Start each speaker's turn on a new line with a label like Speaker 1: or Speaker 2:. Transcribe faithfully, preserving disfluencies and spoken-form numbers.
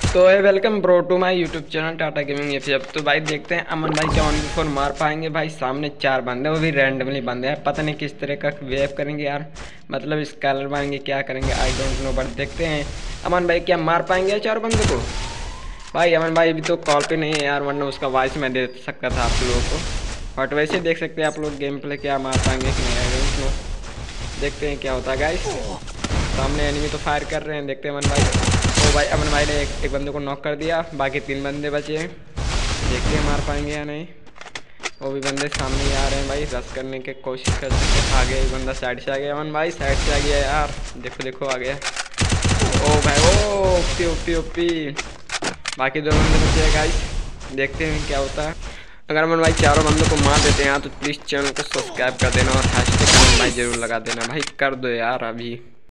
Speaker 1: तो है welcome bro to my YouTube channel Tata gaming F. अब तो भाई देखते हैं अमन भाई क्या ऑन फोन मार पाएंगे। भाई सामने चार बंदे, वो भी रैंडमली बंदे हैं, पता नहीं किस तरह का वेव करेंगे यार, मतलब स्कैलर मारेंगे, क्या करेंगे आई डोंट नो, बट देखते हैं अमन भाई क्या मार पाएंगे चार बंदे को। भाई अमन भाई अभी तो कॉल पे नहीं है यार, वरना उसका वॉइस मैं दे सकता था आप लोगों को, बट वैसे देख सकते हैं आप लोग गेम प्ले क्या मार पाएंगे कि नहीं आई डोंट नो। देखते हैं क्या होता है गाइस। सामने एनिमी तो फायर कर रहे हैं, देखते हैं अमन भाई। तो भाई अमन भाई ने एक, एक बंदे को नॉक कर दिया, बाकी तीन बंदे बचे हैं, देखते हैं मार पाएंगे या नहीं। वो भी बंदे सामने ही आ रहे हैं भाई, रश करने की कोशिश कर सकते हैं। आगे एक बंदा साइड से आ गया, अमन भाई साइड से आ गया यार, देखो देखो आ गया। ओ भाई ओ ओपी ओपी ओपी, बाकी दो बंदे बचे हैं गाइस, देखते हैं क्या होता है। अगर अमन भाई चारों बंदों को मार देते हैं तो प्लीज़ चैनल को सब्सक्राइब कर देना और हैशटैग अमन भाई जरूर लगा देना भाई, कर दो यार अभी।